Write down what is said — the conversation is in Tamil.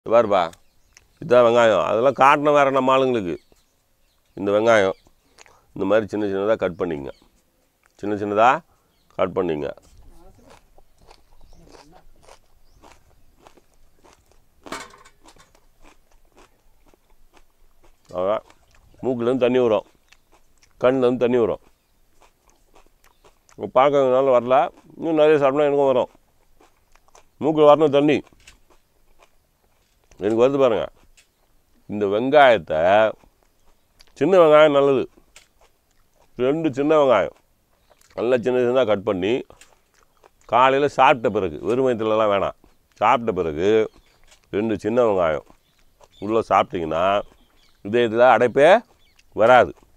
பாருப்பா, இதுதான் வெங்காயம். அதெல்லாம் காட்டின வேறு நம்ம ஆளுங்களுக்கு. இந்த வெங்காயம் இந்த மாதிரி சின்ன சின்னதாக கட் பண்ணிங்க. சின்ன சின்னதாக கட் பண்ணிங்க. அதான் மூக்கிலேருந்து தண்ணி வரும், கண்ணிலேருந்து தண்ணி வரும். பார்க்கறதுனால வரல, இன்னும் நிறைய சாப்பிட்டா எனக்கும் வரும். மூக்கில் வரணும் தண்ணி, எனக்கு வருது பாருங்கள். இந்த வெங்காயத்தை, சின்ன வெங்காயம் நல்லது, 2 சின்ன வெங்காயம் நல்லா சின்ன சின்னதாக கட் பண்ணி காலையில் சாப்பிட்ட பிறகு, வெறும் வயிற்றுலலாம் வேணாம், சாப்பிட்ட பிறகு 2 சின்ன வெங்காயம் உள்ளே சாப்பிட்டிங்கன்னா இதயத்தில் அடைப்பே வராது.